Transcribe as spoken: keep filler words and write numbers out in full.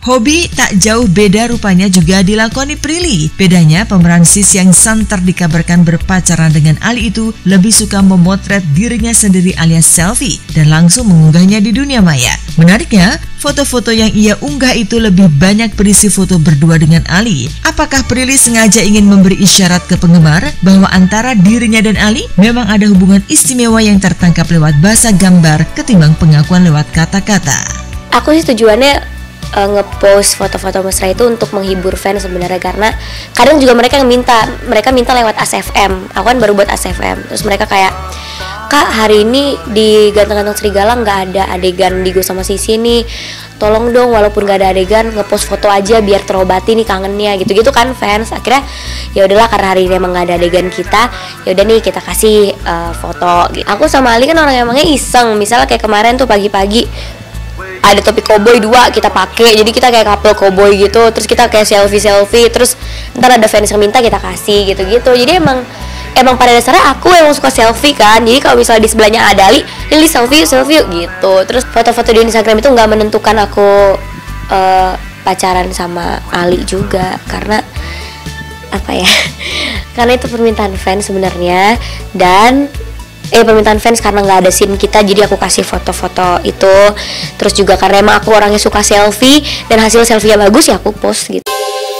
Hobi tak jauh beda rupanya juga dilakoni Prilly. Bedanya pemeran sis yang santer dikabarkan berpacaran dengan Ali itu lebih suka memotret dirinya sendiri alias selfie dan langsung mengunggahnya di dunia maya. Menariknya, foto-foto yang ia unggah itu lebih banyak berisi foto berdua dengan Ali. Apakah Prilly sengaja ingin memberi isyarat ke penggemar bahwa antara dirinya dan Ali memang ada hubungan istimewa yang tertangkap lewat bahasa gambar ketimbang pengakuan lewat kata-kata? Aku sih tujuannya Uh, ngepost foto-foto mesra itu untuk menghibur fans sebenarnya, karena kadang juga mereka yang minta, mereka minta lewat A S F M. Aku kan baru buat A S F M, terus mereka kayak, "Kak, hari ini di Ganteng-Ganteng Serigala nggak ada adegan di gue sama Sisi nih, tolong dong walaupun nggak ada adegan ngepost foto aja biar terobati nih kangennya," gitu-gitu kan fans. Akhirnya ya udahlah, karena hari ini emang nggak ada adegan kita, ya udah nih kita kasih uh, foto gitu. Aku sama Ali kan orang emangnya iseng, misalnya kayak kemarin tuh pagi-pagi ada topi koboi dua kita pakai, jadi kita kayak couple koboi gitu, terus kita kayak selfie selfie, terus ntar ada fans yang minta kita kasih gitu-gitu. Jadi emang emang pada dasarnya aku emang suka selfie kan, jadi kalau misalnya di sebelahnya ada Ali, Lili selfie selfie gitu. Terus foto-foto di Instagram itu nggak menentukan aku uh, pacaran sama Ali juga, karena apa ya karena itu permintaan fans sebenarnya, dan eh permintaan fans karena nggak ada scene kita, jadi aku kasih foto-foto itu. Terus juga karena emang aku orangnya suka selfie dan hasil selfie-nya bagus, ya aku post gitu.